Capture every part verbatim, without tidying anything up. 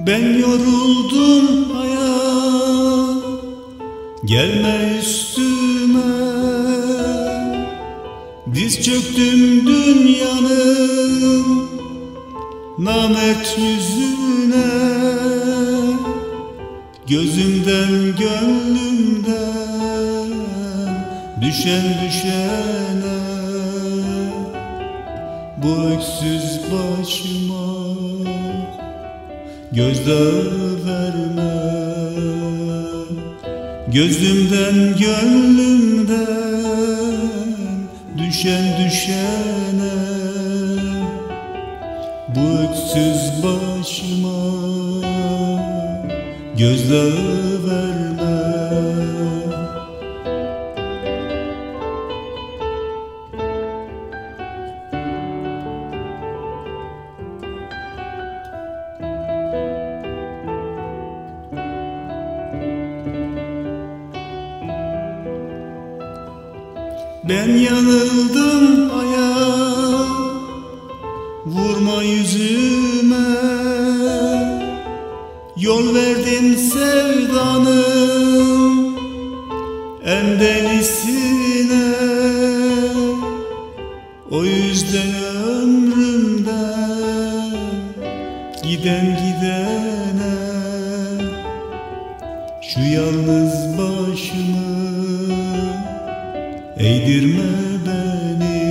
Ben yoruldum hayat, gelme üstüme. Diz çöktüm dünyanın namert yüzüne. Gözümden gönlümden düşen düşene, bu öksüz başıma gözdağı verme. Gözümden gönlümden düşen düşene, bu öksüz başıma gözdağı verme. Ben yanıldım hayat, vurma yüzüme. Yol verdin sevdanın en delisine. O yüzden ömrümden giden gidene, şu yalnız başımı eğdirme beni.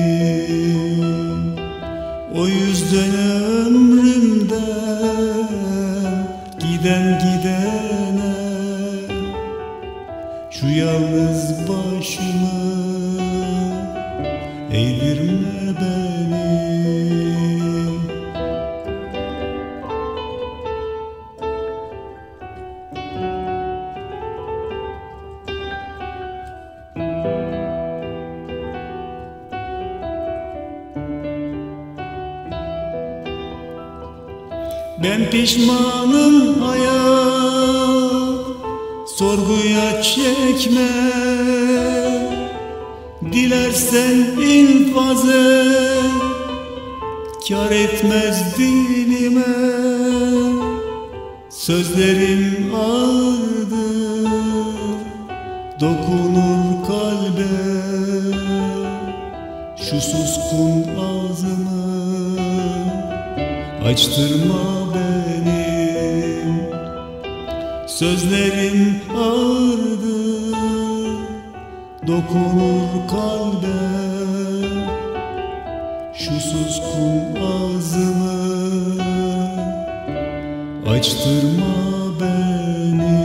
O yüzden ömrümden giden gidene, şu yalnız başımı eğdirme beni. Ben pişmanım hayat, sorguya çekme. Dilersen infaz et, kâr etmez dilime. Sözlerim ağırdır, dokunur kalbe. Şu suskun ağzımı açtırma benim. Sözlerim ağırdır, dokunur kalbe. Şu suskun ağzımı açtırma beni.